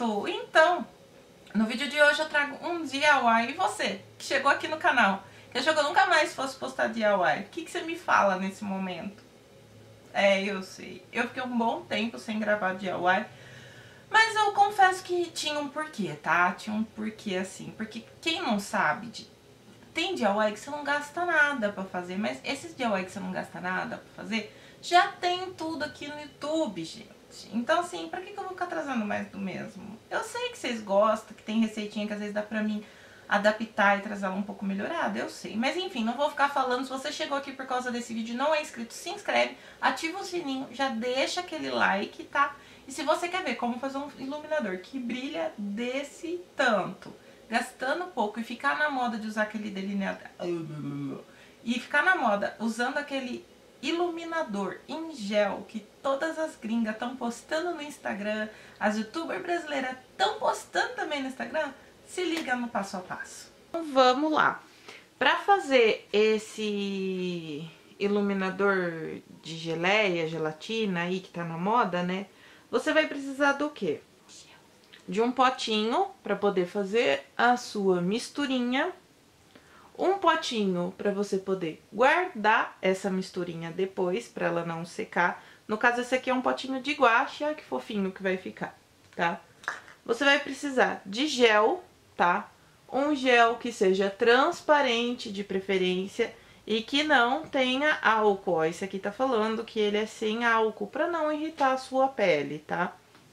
certo? Então, no vídeo de hoje eu trago um DIY. E você, que chegou aqui no canal, que achou que eu nunca mais fosse postar DIY, o que você me fala nesse momento? Eu sei, eu fiquei um bom tempo sem gravar DIY, mas eu confesso que tinha um porquê, tá? Tinha um porquê assim, porque quem não sabe, tem DIY que você não gasta nada pra fazer, mas esses DIY que você não gasta nada pra fazer, já tem tudo aqui no YouTube, gente. Então assim, pra que eu vou ficar trazendo mais do mesmo? Eu sei que vocês gostam, que tem receitinha que às vezes dá pra mim adaptar e trazer ela um pouco melhorada, eu sei. Mas enfim, não vou ficar falando. Se você chegou aqui por causa desse vídeo e não é inscrito, se inscreve, ativa o sininho, já deixa aquele like, tá? E se você quer ver como fazer um iluminador que brilha desse tanto, gastando pouco, e ficar na moda de usar aquele delineador, e ficar na moda usando aquele iluminador em gel que todas as gringas estão postando no Instagram, as youtubers brasileiras estão postando também no Instagram, se liga no passo a passo. Então vamos lá. Para fazer esse iluminador de geleia, gelatina aí que tá na moda, né? Você vai precisar do quê? De um potinho para poder fazer a sua misturinha. Um potinho para você poder guardar essa misturinha depois, para ela não secar. No caso, esse aqui é um potinho de guache, olha que fofinho que vai ficar, tá? Você vai precisar de gel, tá? Um gel que seja transparente, de preferência, e que não tenha álcool. Ó, esse aqui tá falando que ele é sem álcool, para não irritar a sua pele, tá?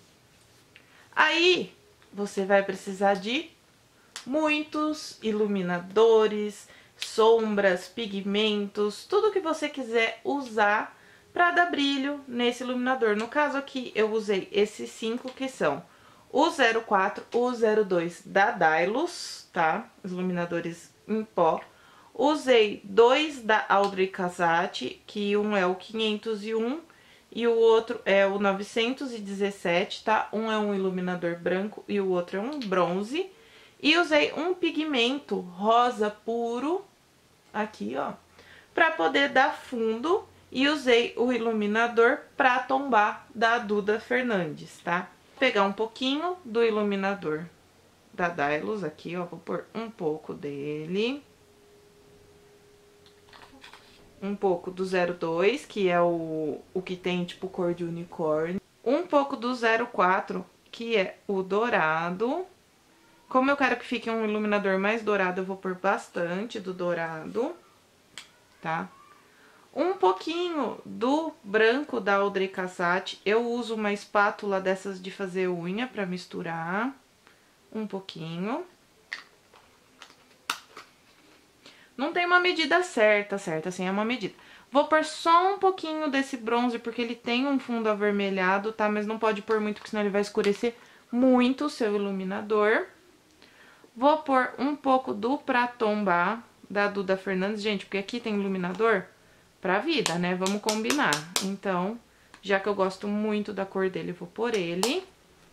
Aí, você vai precisar de muitos iluminadores, sombras, pigmentos, tudo que você quiser usar para dar brilho nesse iluminador. No caso aqui, eu usei esses 5 que são o 04, o 02 da Dylos, tá? Os iluminadores em pó. Usei 2 da Audrey Casati, que um é o 501 e o outro é o 917, tá? Um é um iluminador branco e o outro é um bronze. E usei um pigmento rosa puro, aqui, ó, pra poder dar fundo. E usei o iluminador pra tombar da Duda Fernandes, tá? Vou pegar um pouquinho do iluminador da Dylos aqui, ó, vou pôr um pouco dele. Um pouco do 02, que é o que tem, tipo, cor de unicórnio. Um pouco do 04, que é o dourado. Como eu quero que fique um iluminador mais dourado, eu vou pôr bastante do dourado, tá? Um pouquinho do branco da Audrey Casati. Eu uso uma espátula dessas de fazer unha pra misturar. Um pouquinho. Não tem uma medida certa, assim, é uma medida. Vou pôr só um pouquinho desse bronze, porque ele tem um fundo avermelhado, tá? Mas não pode pôr muito, porque senão ele vai escurecer muito o seu iluminador. Vou pôr um pouco do pra tombar da Duda Fernandes, gente, porque aqui tem iluminador pra vida, né? Vamos combinar. Então, já que eu gosto muito da cor dele, vou pôr ele.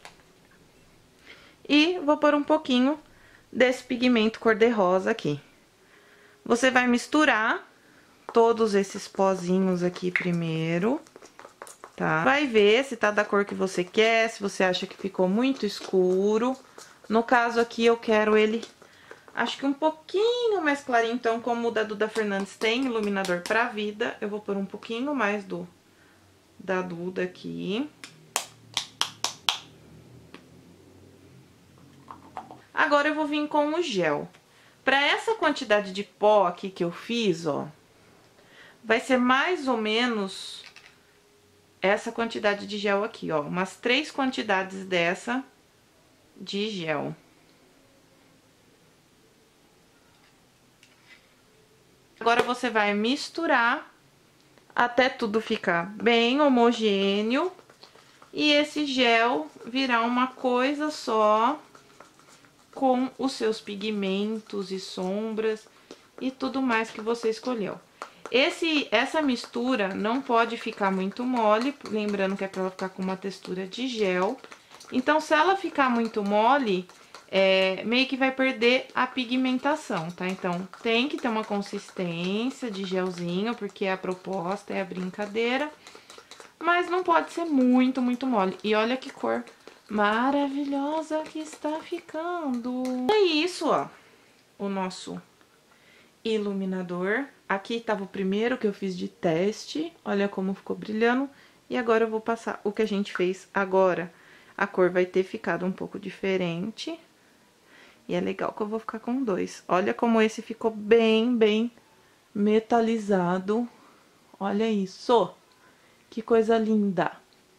E vou pôr um pouquinho desse pigmento cor-de-rosa aqui. Você vai misturar todos esses pozinhos aqui primeiro, tá? Vai ver se tá da cor que você quer, se você acha que ficou muito escuro. No caso aqui, eu quero ele, acho que um pouquinho mais clarinho. Então, como o da Duda Fernandes tem iluminador pra vida, eu vou pôr um pouquinho mais da Duda aqui. Agora, eu vou vir com o gel. Pra essa quantidade de pó aqui que eu fiz, ó, vai ser mais ou menos essa quantidade de gel aqui, ó. Umas 3 quantidades dessa de gel. Agora você vai misturar até tudo ficar bem homogêneo e esse gel virar uma coisa só com os seus pigmentos e sombras e tudo mais que você escolheu. Essa mistura não pode ficar muito mole, lembrando que é pra ela ficar com uma textura de gel. Então, se ela ficar muito mole, meio que vai perder a pigmentação, tá? Então, tem que ter uma consistência de gelzinho, porque a proposta é a brincadeira. Mas não pode ser muito, muito mole. E olha que cor maravilhosa que está ficando. É isso, ó, o nosso iluminador. Aqui estava o primeiro que eu fiz de teste, olha como ficou brilhando. E agora eu vou passar o que a gente fez agora. A cor vai ter ficado um pouco diferente. E é legal que eu vou ficar com dois. Olha como esse ficou bem metalizado. Olha isso! Que coisa linda!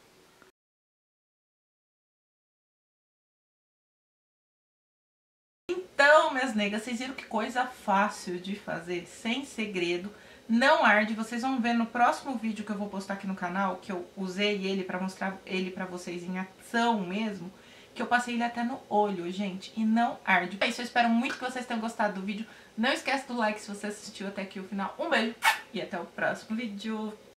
Então, minhas negas, vocês viram que coisa fácil de fazer, sem segredo. Não arde, vocês vão ver no próximo vídeo que eu vou postar aqui no canal, que eu usei ele pra mostrar ele pra vocês em ação mesmo, que eu passei ele até no olho, gente, e não arde. É isso, eu espero muito que vocês tenham gostado do vídeo. Não esquece do like se você assistiu até aqui o final. Um beijo e até o próximo vídeo.